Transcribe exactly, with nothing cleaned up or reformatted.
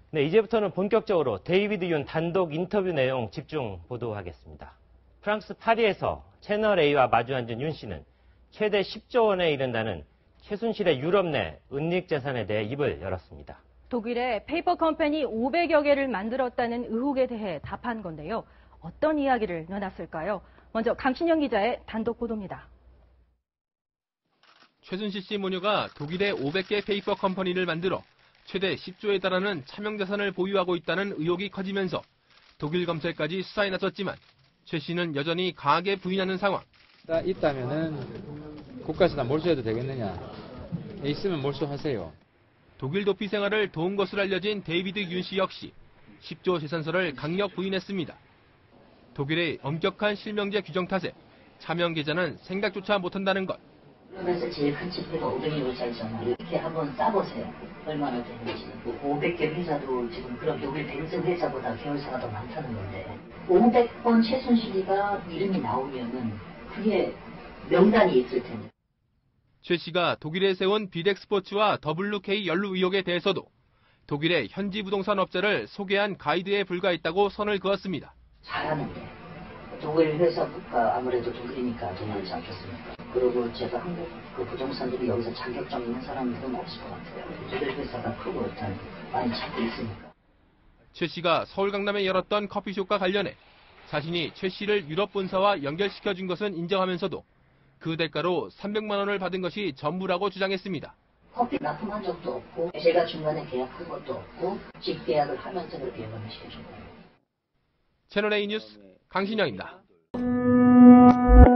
네, 이제부터는 본격적으로 데이비드 윤 단독 인터뷰 내용 집중 보도하겠습니다. 프랑스 파리에서 채널A와 마주 앉은 윤 씨는 최대 십조 원에 이른다는 최순실의 유럽 내 은닉 재산에 대해 입을 열었습니다. 독일의 페이퍼 컴퍼니 오백여 개를 만들었다는 의혹에 대해 답한 건데요. 어떤 이야기를 내놨을까요? 먼저 강신영 기자의 단독 보도입니다. 최순실 씨 모녀가 독일의 오백 개 페이퍼 컴퍼니를 만들어 최대 십조에 달하는 차명 자산을 보유하고 있다는 의혹이 커지면서 독일 검찰까지 수사에 나섰지만 최 씨는 여전히 강하게 부인하는 상황. 있다면은 국가에서 다 몰수해도 되겠느냐? 있으면 몰수하세요. 독일 도피 생활을 도운 것으로 알려진 데이비드 윤 씨 역시 십조 재산설을 강력 부인했습니다. 독일의 엄격한 실명제 규정 탓에 차명 계좌는 생각조차 못한다는 것. 그래서 제일 큰 지표가 오백여 개짜리잖아요. 이렇게 한번 싸보세요. 얼마나 되는지. 오백 개 회사도 지금 그럼 독일 벤츠 회사보다 계열사가 더 많다는 건데 오백 번 최순실이가 이름이 나오면은 그게 명단이 있을 텐데. 최 씨가 독일에 세운 비덱스포츠와 더블유케이 연루 의혹에 대해서도 독일의 현지 부동산 업자를 소개한 가이드에 불과했다고 선을 그었습니다. 잘하는데 독일 회사가 아무래도 독일이니까 돈 많지 않겠습니까? 그리고 제가 한국 그 부동산들이 여기서 자격증 있는 사람들은 없을 것 같아요. 독일 회사가 크고 일단 많이 찾고 있으니까. 최 씨가 서울 강남에 열었던 커피숍과 관련해 자신이 최 씨를 유럽 본사와 연결시켜준 것은 인정하면서도 그 대가로 삼백만 원을 받은 것이 전부라고 주장했습니다. 커피 납품한 적도 없고 제가 중간에 계약한 것도 없고 직계약을 하면서 그렇게 연락을 시켜준 거예요. 채널A 뉴스 강신영입니다.